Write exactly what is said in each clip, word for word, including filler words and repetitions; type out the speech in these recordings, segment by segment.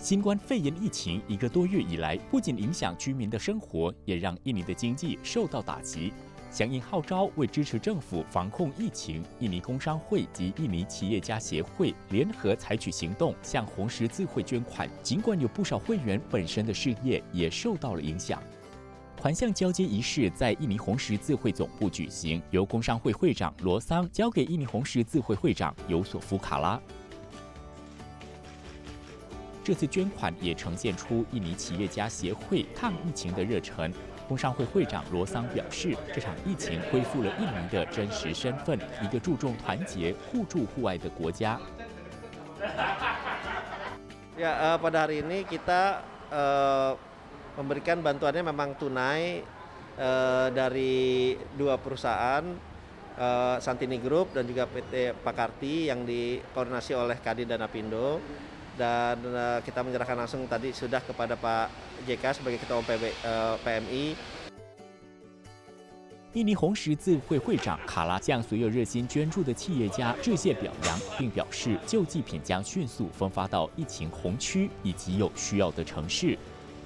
新冠肺炎疫情一个多月以来，不仅影响居民的生活，也让印尼的经济受到打击。响应号召，为支持政府防控疫情，印尼工商会及印尼企业家协会联合采取行动，向红十字会捐款。尽管有不少会员本身的事业也受到了影响。款项交接仪式在印尼红十字会总部举行，由工商会会长罗桑交给印尼红十字会会长尤索夫卡拉。这次捐款也呈现出印尼企业家协会抗疫情的热忱。工商会会长罗桑表示，这场疫情恢复了印尼的真实身份，一个注重团结、互助互爱的国家。 Ya, uh, pada hari ini kita uh, memberikan bantuannya memang tunai uh, dari dua perusahaan, uh, Santini Group dan juga P T Pakarti yang dikoordinasi oleh Kadin dan Apindo. Dan uh, kita menyerahkan langsung tadi sudah kepada Pak J K sebagai Ketua Umum P B, uh, P M I。 印尼红十字会会长卡拉向所有热心捐助的企业家致谢表扬，并表示救济品将迅速分发到疫情红区以及有需要的城市。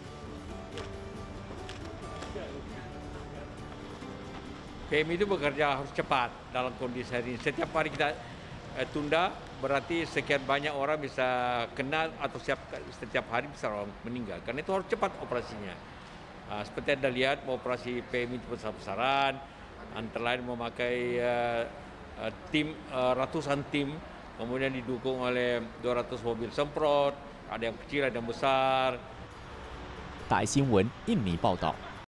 P M I itu bekerja harus cepat dalam kondisi hari ini. Setiap hari kita tunda, berarti sekian banyak orang bisa kena atau setiap, setiap hari bisa orang meninggal. Karena itu harus cepat operasinya. Uh, seperti Anda lihat, operasi P M I itu besar-besaran, antara lain memakai uh, uh, tim uh, ratusan tim, kemudian didukung oleh dua ratus mobil semprot, ada yang kecil, ada yang besar. 大新闻印尼报道。